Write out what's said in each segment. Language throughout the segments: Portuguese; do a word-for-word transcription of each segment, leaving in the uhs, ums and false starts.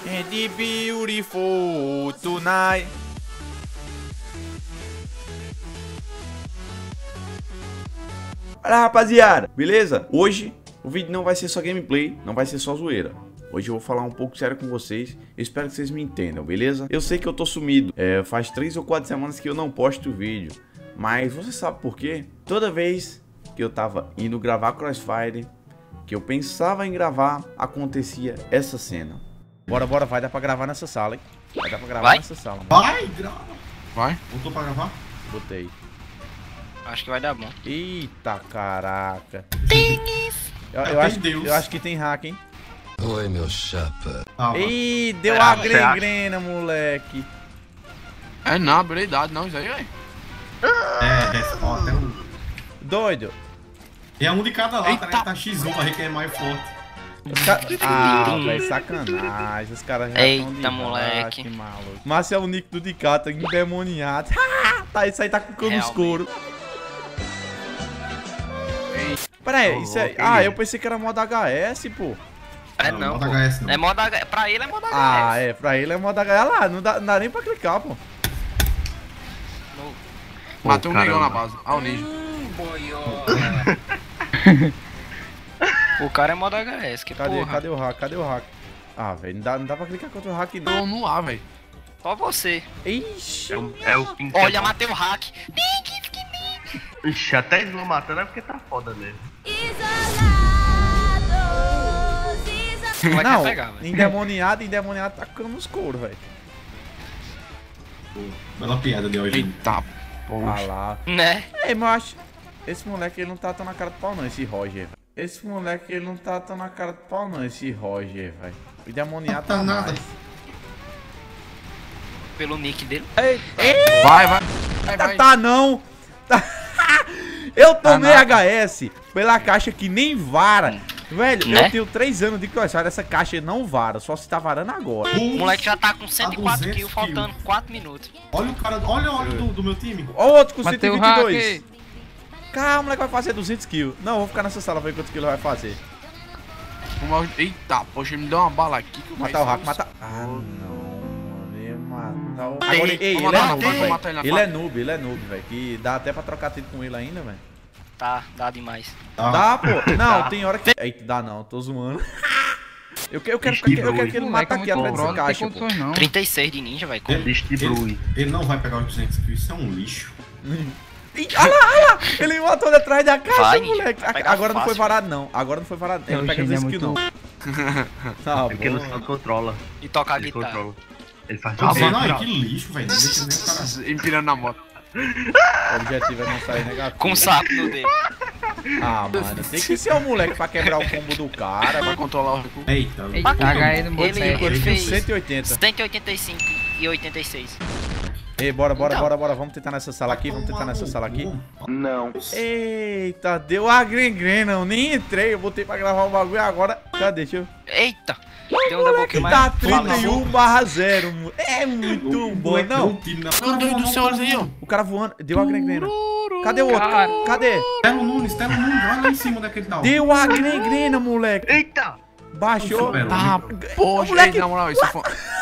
And beautiful tonight. Olha, rapaziada, beleza? Hoje o vídeo não vai ser só gameplay, não vai ser só zoeira. Hoje eu vou falar um pouco sério com vocês. Eu espero que vocês me entendam, beleza? Eu sei que eu tô sumido, é, faz três ou quatro semanas que eu não posto vídeo. Mas você sabe por quê? Toda vez que eu tava indo gravar Crossfire, que eu pensava em gravar, acontecia essa cena. Bora, bora, vai dar pra gravar nessa sala, hein? Vai dar pra gravar vai? nessa sala. Mano. Vai, grava. Vai? Voltou pra gravar? Botei. Acho que vai dar bom. Eita, caraca. Tem isso. Eu, eu, acho, eu acho que tem hack, hein? Oi, meu chapa. Ah, Ih, deu Será? a gangrena, moleque. É não, habilidade não, isso aí, velho. é, é, ó, até um. Doido. É um de cada lado, Eita. tá, tá xis um pra ver quem é mais forte. Os ca... Ah, velho, sacanagem. Os caras já Eita, estão de moleque. hack, maluco. Márcio é o nick do Dicata, endemoniado. Tá, isso aí tá com cano Realmente. escuro. Pera aí, isso aí. Ah, eu pensei que era modo H S, pô. É Não, não, modo pô. H S não. É modo H S. Pra ele é modo Ah, H S. é, pra ele é modo H S. Lá, não dá, não dá nem pra clicar, pô. Matei um negão na base. Ah, o ninja. Hum, boiola. O cara é modo H S, que Cadê, porra. cadê o hack? Cadê o hack? Ah, velho, não dá, não dá pra clicar contra o hack, não. Tô no ar, velho. Só você. Ixi. É o Pink. Olha, matei o hack. Ixi, até eles vão matando é porque tá foda mesmo. Vai Não, pegar, velho. endemoniado, endemoniado tá com cano escuro, velho. Bela piada de hoje. Eita, Ah poxa. lá. Né? Ei, mas eu acho... Esse moleque, ele não tá tão na cara do pau, não, esse Roger, velho. Esse moleque, ele não tá tão na cara do pau, não, esse Roger, velho. O endemoniado Tá tá nada. mais. Pelo nick dele. Eita, Vai, vai. Vai, tá, vai. tá não. Tá... Eu tomei nada. H S pela caixa que nem vara. Velho, Né? eu tenho três anos de Crossfire, essa caixa não vara, só se tá varando agora. O moleque já tá com cento e quatro duzentos kills, faltando quatro minutos. Olha o cara, olha o olho do, do meu time. Ó o outro com Matei o cento e vinte e dois. hack. Calma, o moleque vai fazer duzentos kills. Não, eu vou ficar nessa sala pra ver quantos kills ele vai fazer. Uma- Eita, poxa, ele me deu uma bala aqui. Que eu Matar o vou- hack, matar. Ah, não, mano. Ele matar o. Ei, Agora, ei, vou ele é matar, noob, vou velho. matar ele na Ele faca. é noob, ele é noob, velho. Que dá até pra trocar tiro com ele ainda, velho. Tá, dá demais. Tá. Dá, pô. Não, tem hora que. Eita, dá não, tô zoando. Eu, que- eu quero, que- eu quero que ele mate aqui atrás dessa caixa, pô. não. trinta e seis de ninja, velho. Como? Ele, ele, ele não vai pegar os duzentos kills, isso é um lixo. Ih, olha lá, olha lá. Ele matou de atrás da caixa, Vai, moleque. vai pegar Agora não foi fácil. varado, não. Agora não foi varado. Ele não pega duzentos kills, não. Tá É porque ele bom. só controla. E tocar a Ele guitarra. controla. Ele faz Tá tudo. vendo aí? Que lixo, velho. Não deixa nem o cara. Empirando na moto. O objetivo é não sair negativo. Com um sapo no dedo. Ah, mano, tem que ser um moleque pra quebrar o combo do cara. Vai controlar o recuo. Eita, Ele, ele Ele fez fez cento e oitenta. cento e oitenta e cinco e oitenta e seis. Ei, bora, bora, Então. bora, bora. Vamos tentar nessa sala aqui, vamos tentar nessa sala aqui. Não. Eita, deu a gangrena, eu nem entrei. Eu botei pra gravar o bagulho agora. Cadê? Deixa eu... Eita! Deu um double kill, Tá mas... trinta e um barra zero. É muito bom, não? Meu Deus do céu, olha aí, ó. O cara voando, deu a gangrena. Cadê o outro? Cadê? Telo Nunes, Telo Nunes, olha lá em cima daquele tal. Deu a gangrena, moleque. Eita! Baixou. Super. Tá, poxa, moleque- ei, na moral, isso foi...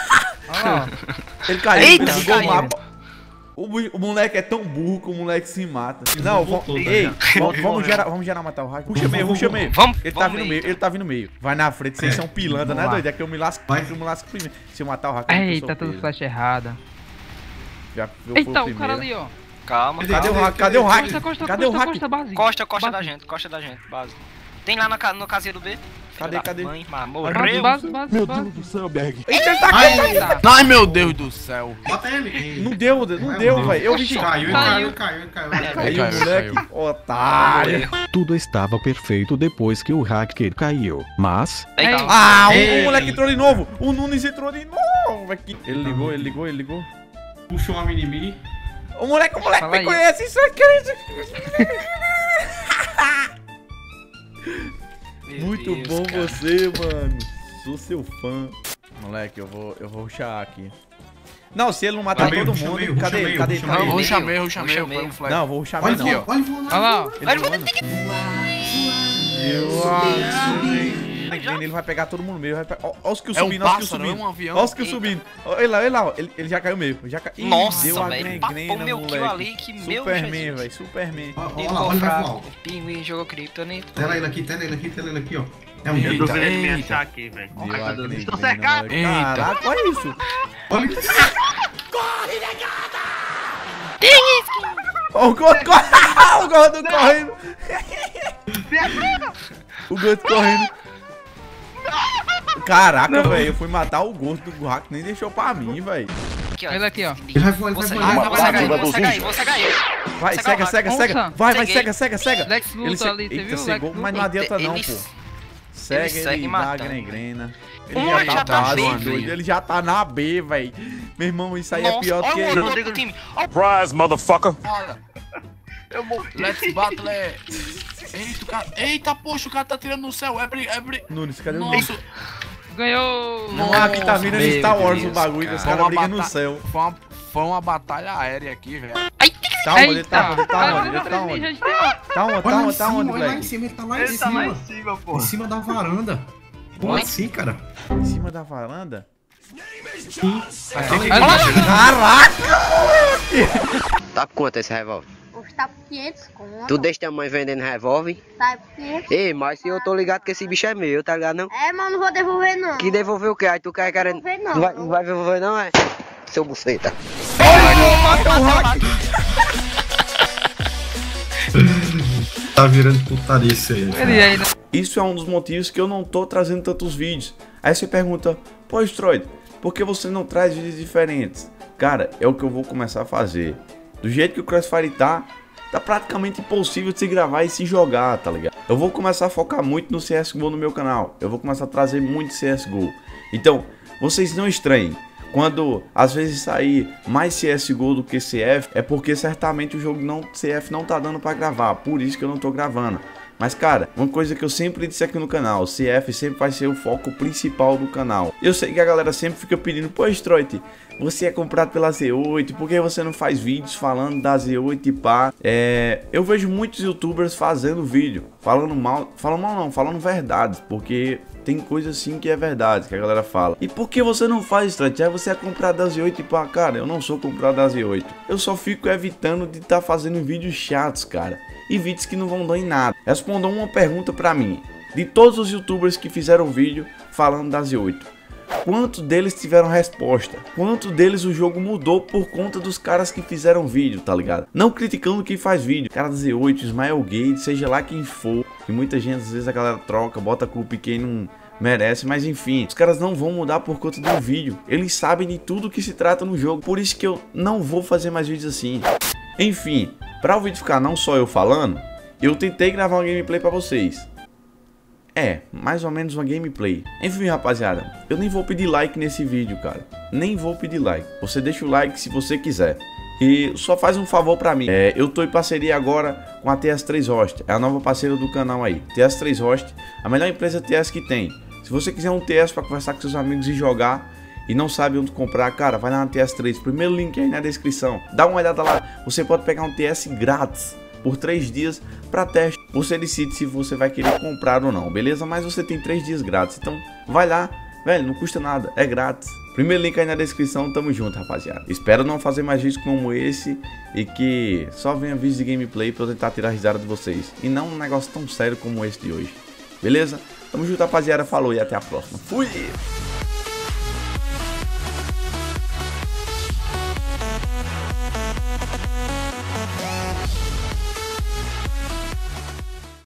Ele caiu, Eita, ele desligou o caiu. mapa. O, mu- o moleque é tão burro que o moleque se mata. Não, vamos, voltou, tá ei, ligado? vamos, vamos gerar, vamos gerar matar o hack. Puxa meio, puxa meio. Vamos, Ele tá vamos vindo no meio, meio, então. ele tá vindo no meio. Vai na frente, vocês É, são pilantra, né, vamos lá. doido? É que eu me lasco, Vai. eu me lasco primeiro. Se eu matar o hack, eu Eita, sou tudo preso. flash errada. Já eu fui Eita, o o cara primeiro. ali, ó. Calma. Cadê o Cadê? hack? Cadê o hack? Costa, costa, Cadê o costa, hack? costa, base. Costa, costa Base. da gente, costa da gente, base. Tem lá no, ca- no caseiro B. Cadê, Filho da cadê? Mãe, mas Base, morreu. base, base, Meu base. Deus do céu, Berg. Eita, ele tá Ai, Eita. Ai, meu Deus do céu. Bota ele. Não deu, não deu, velho. Eu vi que Caiu, ele caiu, ele caiu, ele caiu. ele caiu. caiu, Caiu, moleque. caiu. Otário. Tudo estava perfeito depois que o hacker caiu. Mas Eita. Ah, o Ei. moleque entrou de novo. O Nunes entrou de novo aqui. Ele ligou, ele ligou, ele ligou. Puxou uma mini-mi. O moleque, o moleque Fala me aí. conhece, isso aqui. Meu Muito Deus, bom cara. você, mano. Sou seu fã. Moleque, eu vou, eu vou rushar aqui. Não, se ele não matar Ruxa todo meio, mundo, ruxa meio, cadê ruxa ele? Cadê meio, ele? ruxa Cadê Não, ele? ruxa meio, ruxa Ruxa meio, meio. foi um flash. Não, vou rushar Olha meio ele não. voando, olha ele voando. Olha lá, ó. Ele voando. Eu acho. Green Green, ele vai pegar todo mundo meio. Pe... Ó, ó os que eu É um subindo, ó os que eu pássaro, subindo. é um avião. Ó os que eu Eita. subindo. Olha lá, olha lá, ó. Ele, ele já caiu meio. Já ca... Ih, Nossa, deu a velho, Green papou Green, meu kill moleque. ali, que meu Superman, Jesus. velho, Superman. Ó, ó, Ele lá, olha ficou o fraco. visual. Pinguim jogou Kryptonita. Tela ele aqui, tela ele aqui, tela ele aqui, ó. É um Eu jeito. duvido ele me Eita. achar aqui, velho. Deu Ai, a meu Deus, Green estou Green, cercado. moleque. Caraca, olha isso. Olha isso. Ó, o gordo correndo. O gordo correndo. O gordo correndo. Caraca, velho, eu fui matar o gordo do hack, nem deixou pra mim, velho. Aqui, ó. Ele aqui, ó. Ele vai voar, ele Vou vai cegar, voar. vou Ele cegar vai ele, voar. vou cegar ele, vou cegar ele. Vai, Cega cega, o cega, hack. cega. Nossa. Vai, vai, Ceguei. cega, cega, cega. Lex Luthor Ele ce- ali, você Eita, viu? cegou, Lex mas não Luthor. adianta não, Ele- pô. Cega, segue ele dá a matando. gangrena. Pô, Ele já já tá tá doido, bem. doido, ele já tá na B, velho. Meu irmão, isso aí é Nossa, pior do que olha o ele. outro outro time. Ó, Surprise, motherfucker. Olha. Eu morri. Let's battle. Eita, o cara. Eita, poxa, o cara tá tirando no céu. É bri... É bri... Nunes, cadê o Nossa. Nunes? Ganhou! Não, aqui tá vindo Meu Star Wars o Deus, bagulho, cara. os Foi caras uma brigam no bata- céu. Foi uma, foi uma batalha aérea aqui, velho. Tá onde? Ele tá onde? Ele tá onde? Ele tá onde? onde? Tá onde? Tá Olha lá em onde? Tá cima, onde, olha lá em Black? cima, ele tá lá em Ele tá lá cima. em cima, pô. Em cima da varanda. Como Oi? assim, cara? Em cima da varanda? Tá por quanto esse revólver? Custa quinhentos conto. Tu deixa tua mãe vendendo revólver? Tá por quinhentos. Ei, mas se eu tô ligado que esse bicho é meu, tá ligado não? É, mas não vou devolver não. Que devolver o quê? Aí tu quer querendo... Devolver não. Não vai, não vai devolver não, é? Seu buceta. Tá virando putaria isso aí. Ele ainda. Isso é um dos motivos que eu não tô trazendo tantos vídeos. Aí você pergunta, pô, Stroid, por que você não traz vídeos diferentes? Cara, é o que eu vou começar a fazer. Do jeito que o Crossfire tá, tá praticamente impossível de se gravar e se jogar, tá ligado? Eu vou começar a focar muito no C S G O no meu canal. Eu vou começar a trazer muito C S G O. Então, vocês não estranhem. Quando às vezes sair mais C S G O do que C F, é porque certamente o jogo não, C F não tá dando pra gravar. Por isso que eu não tô gravando. Mas cara, uma coisa que eu sempre disse aqui no canal, C F sempre vai ser o foco principal do canal. Eu sei que a galera sempre fica pedindo, pô, Stroid, você é comprado pela Z oito, por que você não faz vídeos falando da Z oito e pá? É, eu vejo muitos youtubers fazendo vídeo, falando mal, falando mal não, falando verdades, porque tem coisa assim que é verdade, que a galera fala. E por que você não faz, Stroid? Ah, você é comprado da Z oito e pá? Cara, eu não sou comprado da Z oito. Eu só fico evitando de estar tá fazendo vídeos chatos, cara. E vídeos que não vão dar em nada. Respondam uma pergunta pra mim. De todos os youtubers que fizeram vídeo falando da Z oito, quantos deles tiveram resposta? Quantos deles o jogo mudou por conta dos caras que fizeram vídeo, tá ligado? Não criticando quem faz vídeo. Cara da Z oito, Ismael Gate, seja lá quem for. Que muita gente, às vezes a galera troca, bota a culpa em quem não merece. Mas enfim, os caras não vão mudar por conta do vídeo. Eles sabem de tudo que se trata no jogo. Por isso que eu não vou fazer mais vídeos assim. Enfim, para o vídeo ficar não só eu falando, eu tentei gravar uma gameplay para vocês. É, mais ou menos uma gameplay. Enfim, rapaziada, eu nem vou pedir like nesse vídeo, cara. Nem vou pedir like. Você deixa o like se você quiser. E só faz um favor pra mim. É, eu tô em parceria agora com a T S três Host. É a nova parceira do canal aí. T S três Host, a melhor empresa T S que tem. Se você quiser um T S para conversar com seus amigos e jogar e não sabe onde comprar, cara, vai lá na T S três. Primeiro link aí na descrição. Dá uma olhada lá. Você pode pegar um T S grátis por três dias para teste. Você decide se você vai querer comprar ou não, beleza? Mas você tem três dias grátis. Então vai lá, velho, não custa nada, é grátis. Primeiro link aí na descrição, tamo junto, rapaziada. Espero não fazer mais vídeos como esse e que só venha vídeos de gameplay pra eu tentar tirar a risada de vocês. E não um negócio tão sério como esse de hoje. Beleza? Tamo junto, rapaziada. Falou e até a próxima. Fui!